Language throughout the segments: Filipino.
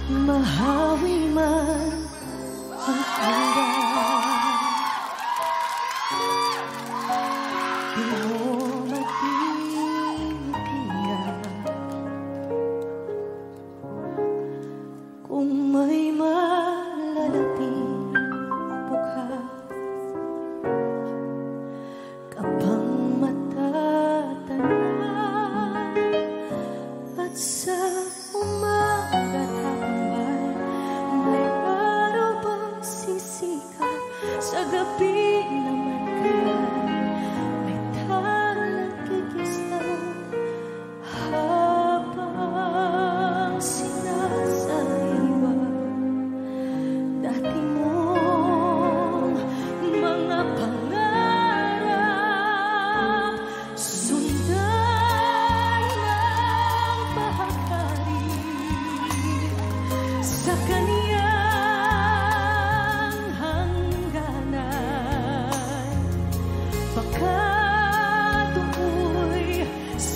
mahawi man ang hanggan. Di mo matitingan kung may malalapit bukas kapang matatanaw at sa umaga tambay may araw bang sisikat sa gabi naman kaya may talang kikislaw habang sinasaliwa dati mong mga pangarap sundan ng bahagari sa kaniyang hangganan. Baka do'y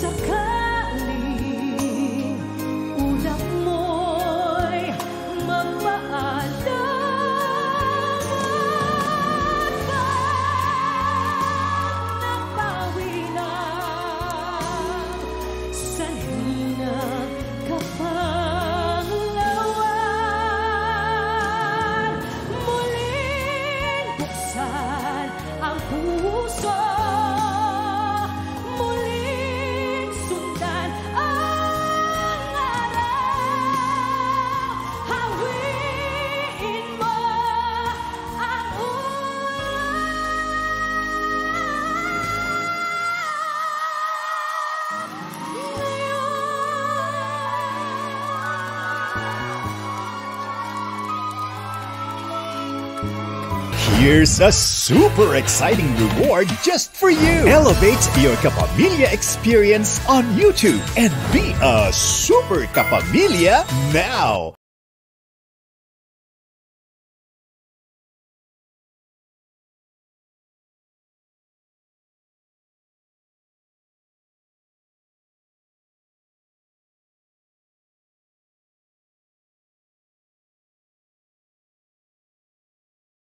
sakaling ulap mo'y mapaalam at napawi lang sanhin na kapanglawan. Muling buksan ang puso, muling sundan ang araw, hawiin mo ang Here's a super exciting reward just for you. Elevate your Kapamilya experience on YouTube and be a super Kapamilya now.